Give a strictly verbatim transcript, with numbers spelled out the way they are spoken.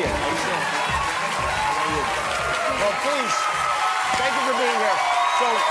you? How you doing? How are you? Well, please, thank you for being here. So.